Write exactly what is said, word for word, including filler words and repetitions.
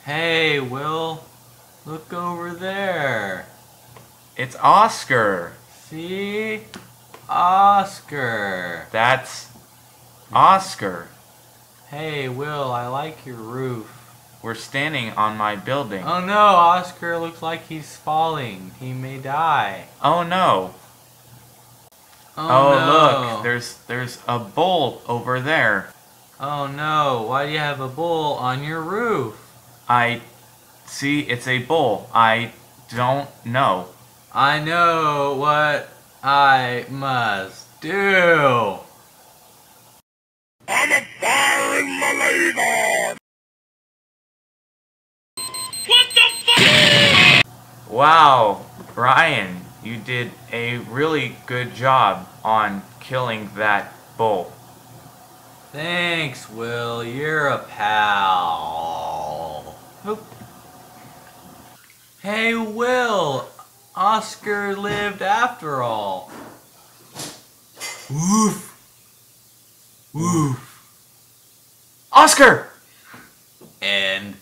Hey, Will, look over there. It's Oscar. See? Oscar. That's Oscar. Hey, Will, I like your roof. We're standing on my building. Oh no, Oscar looks like he's falling. He may die. Oh no. Oh, Oh no. look, there's there's a bull over there. Oh no, why do you have a bull on your roof? I see it's a bull. I don't know. I know what I must do. I'm a firing my leg on! What the fuck? Wow, Brian, you did a really good job on killing that bull. Thanks, Will. You're a pal. Oop. Hey, Will. Oscar lived after all. Woof. Woof. Oscar! And